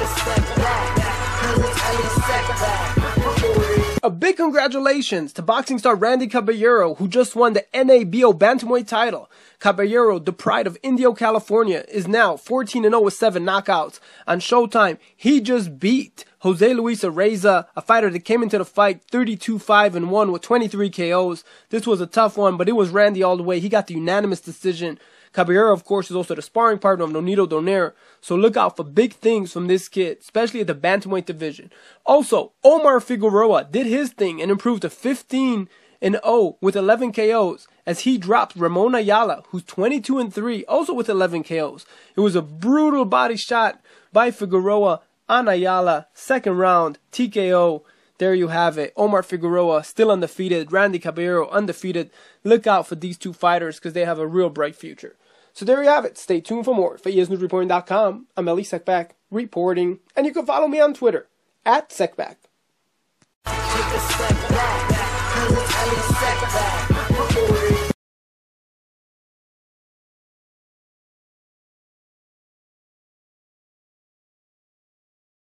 A big congratulations to boxing star Randy Caballero, who just won the NABO Bantamweight title. Caballero, the pride of Indio, California, is now 14-0 with 7 knockouts. On Showtime, he just beat Jose Luis Areza, a fighter that came into the fight 32-5-1 with 23 KOs. This was a tough one, but it was Randy all the way. He got the unanimous decision. Caballero, of course, is also the sparring partner of Nonito Donaire, so look out for big things from this kid, especially at the bantamweight division. Also, Omar Figueroa did his thing and improved to 15-0 with 11 KOs as he dropped Ramon Ayala, who's 22-3, also with 11 KOs. It was a brutal body shot by Figueroa on Ayala, second round, TKO. There you have it. Omar Figueroa still undefeated. Randy Caballero undefeated. Look out for these two fighters because they have a real bright future. So there you have it. Stay tuned for more. For ESNewsReporting.com, I'm Elie Seckbach reporting. And you can follow me on Twitter @Seckbach.